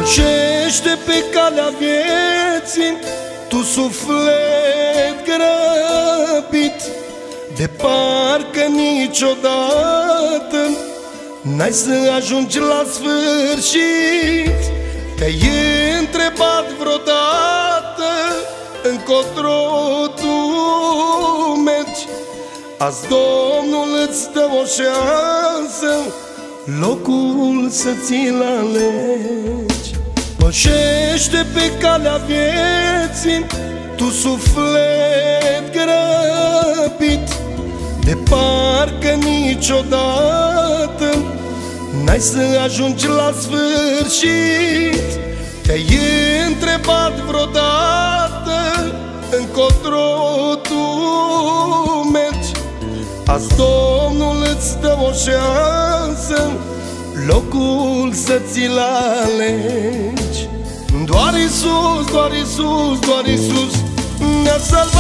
Pășește pe calea vieții tu suflet grăbit, de parcă niciodată n-ai să ajungi la sfârșit. Te-ai întrebat vreodată încotro tu mergi? Azi Domnul îți dă o șansă, locul să ți-l alegi. Pășește pe calea vieții tu suflet grăbit, de parcă niciodată n-ai să ajungi la sfârșit. Te-ai întrebat vreodată încotro tu mergi? Azi Domnul îți dă o șansă, locul să ți-l alegi. Doar Iisus, doar Iisus, doar Iisus ne-a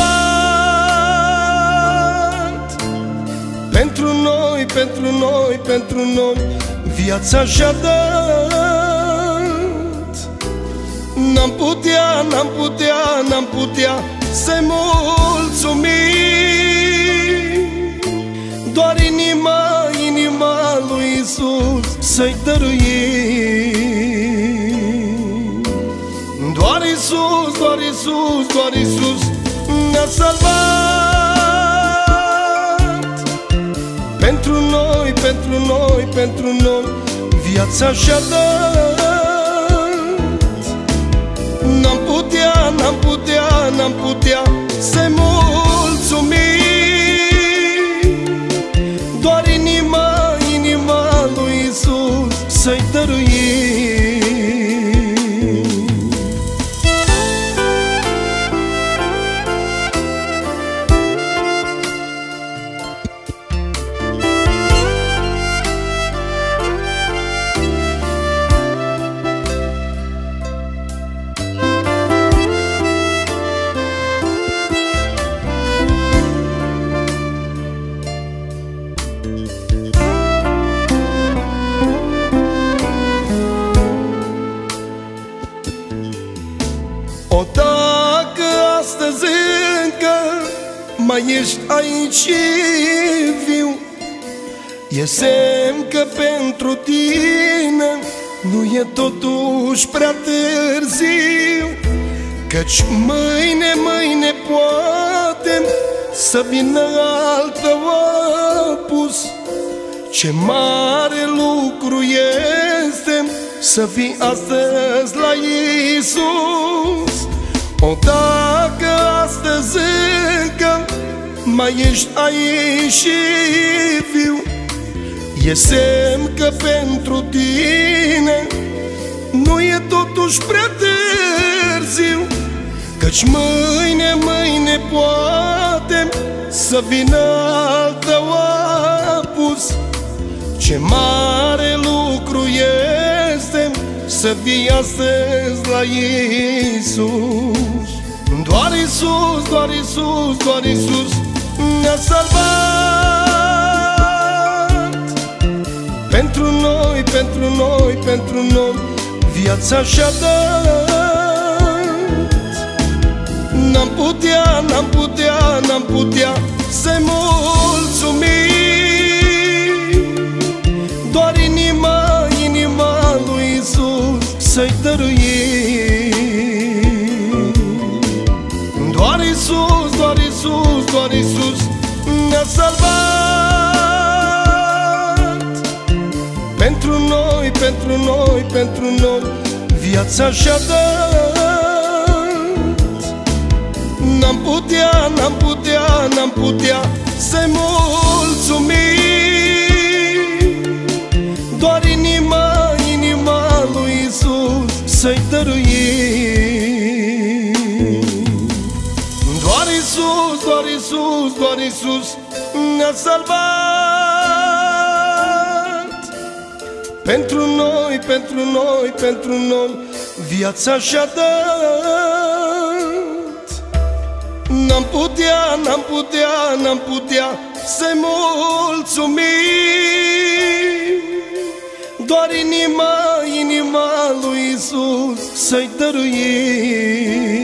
salvat. Pentru noi, pentru noi, pentru noi viața și-a dat. N-am putea, n-am putea, n-am putea să-i mulțumim. Doar inima, inima lui Iisus să-i dăruim. Doar Iisus, doar Iisus, doar Iisus ne-a salvat. Pentru noi, pentru noi, pentru noi viața și-a dat. N-am putea, n-am putea, n-am putea să-i mulțumim. Doar inima, inima lui Iisus să-i dăruim. O, dacă astăzi încă mai ești aici și viu, e semn că pentru tine nu e totuși prea târziu. Căci mâine, mâine poate să vină altă apus. Ce mare lucru este să fii astăzi la Iisus. O, dacă astăzi încă mai ești aici și viu, e semn că pentru tine nu e totuși prea târziu. Căci mâine, mâine poate să vină altă apus. Ce mare lucru este să fii astăzi la Iisus. Doar Iisus, doar Iisus, doar Iisus ne-a salvat. Pentru noi, pentru noi, pentru noi viața și-a dat. N-am putea, n-am putea, n-am putea să-i mulțumim. Doar inima, inima lui Iisus să-i dăruim. Doar Iisus, doar Iisus, doar Iisus ne-a salvat. Pentru noi, pentru noi, pentru noi viața și-a dat. N-am putea, n-am putea, n-am putea să-i mulțumim. Doar inima, inima lui Iisus să-i dăruim. Doar Iisus, doar Iisus, doar Iisus ne-a salvat. Pentru noi, pentru noi, pentru noi viața și-a dat. N-am putea, n-am putea, n-am putea să-i mulțumim. Doar inima, inima lui Iisus să-i dăruim.